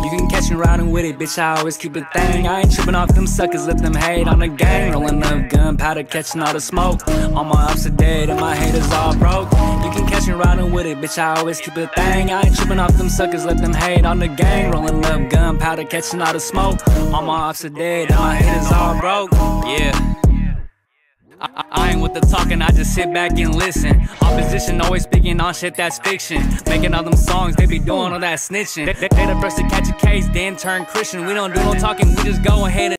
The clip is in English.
You can catch me riding with it, bitch, I always keep a thing. I ain't tripping off them suckers, let them hate on the gang. Rolling up gunpowder, catching all the smoke. All my ups are dead and my haters all broke. You can catch me riding with it, bitch, I always keep a thing. I ain't tripping off them suckers, let them hate on the gang. Rolling up gunpowder, catching all the smoke. All my ups are dead and my haters all broke. Yeah. I ain't with the talking, I just sit back and listen. Opposition always speaking on shit that's fiction. Making all them songs, they be doing all that snitching. They the first to catch a case, then turn Christian. We don't do no talking, we just go ahead and